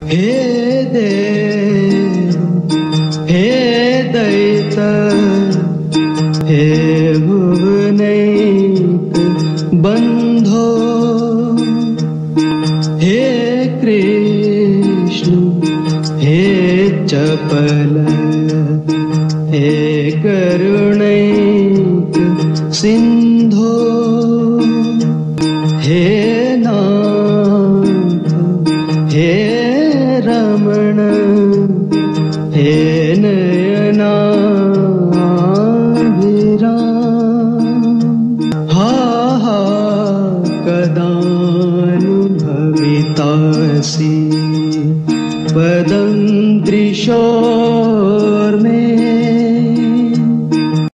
हे देव, हे दयिता, हे भुवनैक बंधो, हे कृष्ण, हे चपल, हे करुणैक सिंधो, हे